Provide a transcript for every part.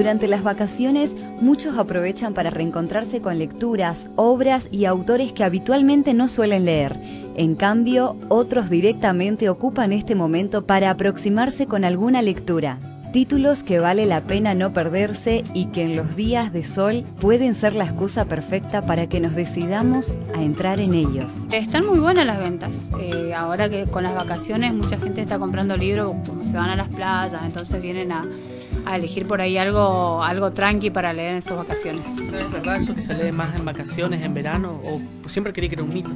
Durante las vacaciones, muchos aprovechan para reencontrarse con lecturas, obras y autores que habitualmente no suelen leer. En cambio, otros directamente ocupan este momento para aproximarse con alguna lectura. Títulos que vale la pena no perderse y que en los días de sol pueden ser la excusa perfecta para que nos decidamos a entrar en ellos. Están muy buenas las ventas. Ahora que con las vacaciones mucha gente está comprando libros, como se van a las playas, entonces vienen a elegir por ahí algo tranqui para leer en sus vacaciones. ¿Es verdad eso que se lee más en vacaciones, en verano? ¿O siempre creí que era un mito?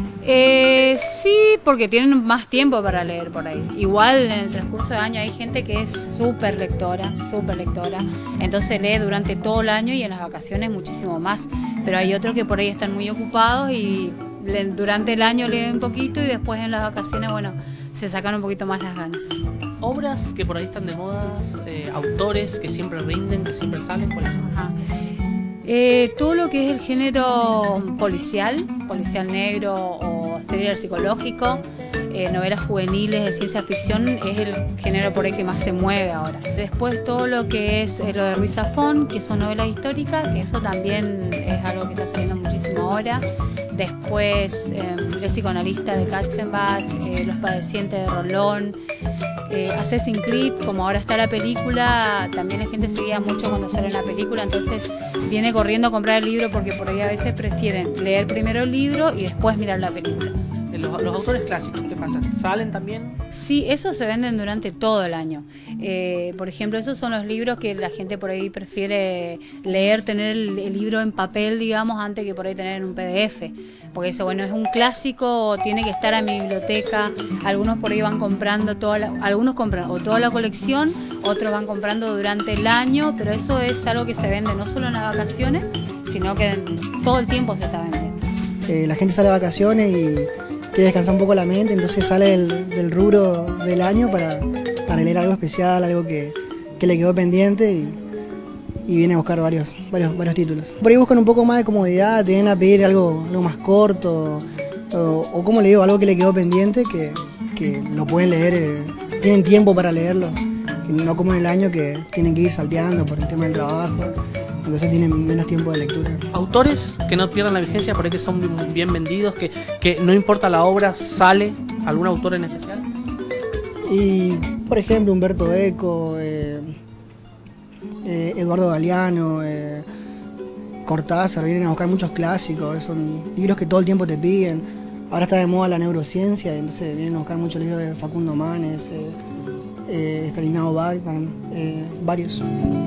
Sí, porque tienen más tiempo para leer por ahí. Igual en el transcurso de año hay gente que es súper lectora, entonces lee durante todo el año y en las vacaciones muchísimo más. Pero hay otros que por ahí están muy ocupados y durante el año leen un poquito y después en las vacaciones, bueno, se sacan un poquito más las ganas. Obras que por ahí están de moda, autores que siempre rinden, que siempre salen, ¿cuáles son? Ajá. Todo lo que es el género policial negro o thriller psicológico, novelas juveniles de ciencia ficción es el género por ahí que más se mueve ahora. Después todo lo que es lo de Ruiz Zafón, que son novelas históricas, que eso también es algo que está saliendo muchísimo ahora. Después El psicoanalista de Katzenbach, Los padecientes de Rolón, Assassin's Creed, como ahora está la película, también la gente seguía mucho cuando sale una película, entonces viene corriendo a comprar el libro porque por ahí a veces prefieren leer primero el libro y después mirar la película. Los autores clásicos, ¿qué pasa? ¿Salen también? Sí, esos se venden durante todo el año. Por ejemplo, esos son los libros que la gente por ahí prefiere leer, tener el libro en papel, digamos, antes que por ahí tener en un PDF. Porque eso, bueno, es un clásico, tiene que estar en mi biblioteca. Algunos por ahí van comprando algunos compran o toda la colección, otros van comprando durante el año, pero eso es algo que se vende no solo en las vacaciones, sino que todo el tiempo se está vendiendo. La gente sale de vacaciones y quiere descansar un poco la mente, entonces sale del rubro del año para leer algo especial, algo que le quedó pendiente y viene a buscar varios títulos. Por ahí buscan un poco más de comodidad, te vienen a pedir algo más corto o como le digo, algo que le quedó pendiente que lo pueden leer, tienen tiempo para leerlo, que no como en el año que tienen que ir salteando por el tema del trabajo. Entonces tienen menos tiempo de lectura. Autores que no pierdan la vigencia, por ahí que son bien vendidos, que no importa la obra, sale algún autor en especial. Y por ejemplo Humberto Eco, Eduardo Galeano, Cortázar, vienen a buscar muchos clásicos, son libros que todo el tiempo te piden. Ahora está de moda la neurociencia, entonces vienen a buscar muchos libros de Facundo Manes, Stanislao Bach, varios.